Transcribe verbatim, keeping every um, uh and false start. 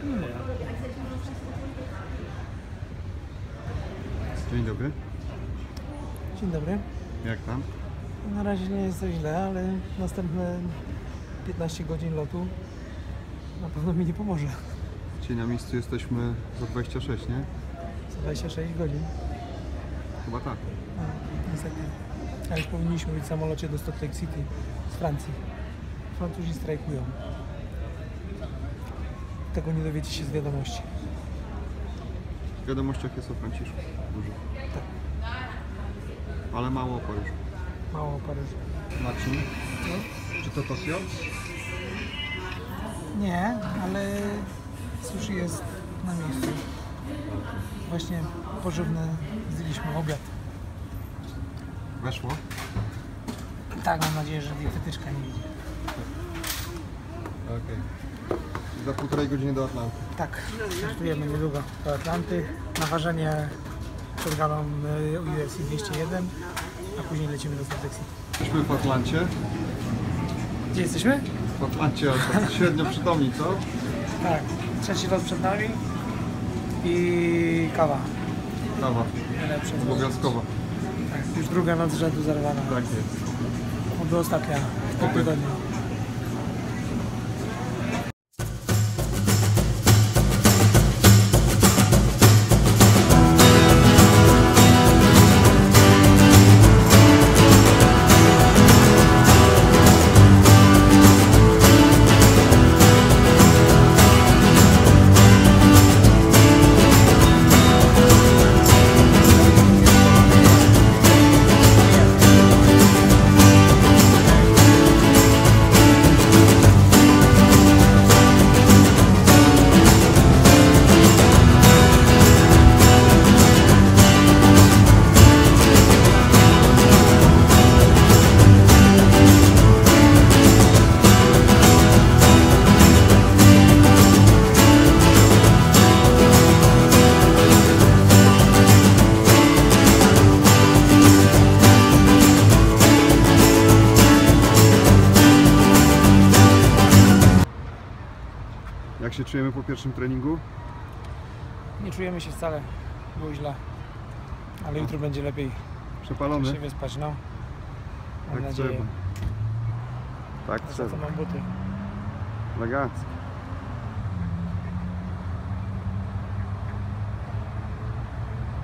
Nie mogę. Dzień dobry. Dzień dobry. Jak tam? Na razie nie jest to źle, ale następne piętnaście godzin lotu na pewno mi nie pomoże. Dzisiaj na miejscu jesteśmy za dwadzieścia sześć, nie? Za dwadzieścia sześć godzin. Chyba tak. No, niestety. A już powinniśmy być w samolocie do Salt Lake City z Francji. Francuzi strajkują. Tego nie dowiecie się z wiadomości. W wiadomościach jest o Franciszku. Dużo. Tak. Ale mało o Paryżu. Mało o Paryżu. Marcin, No? czy to Tokio? Nie, ale sushi jest na miejscu. Właśnie pożywne zjedliśmy obiad. Weszło? Tak, mam nadzieję, że dietetyczka nie idzie. Okej. Okay. Za półtorej godziny do Atlanty. Tak, startujemy niedługo do Atlanty. Na ważenie przed galą U F C dwieście jeden, a później lecimy do Salt Lake City. Jesteśmy w Atlancie. Gdzie jesteśmy? W Atlancie tak średnio przytomni, co? Tak, trzeci lot przed nami i kawa. Kawa. Najlepsza. Obowiązkowa. Tak, już druga noc z rzędu zerwana. Tak jest. Oby ostatnia w tym tygodniu. Jak się czujemy po pierwszym treningu? Nie czujemy się wcale, było źle, ale jutro będzie lepiej Przepalony? się wyspać, no. Mam Tak nadzieję. trzeba. Tak Za trzeba. to mam buty. Elegancko.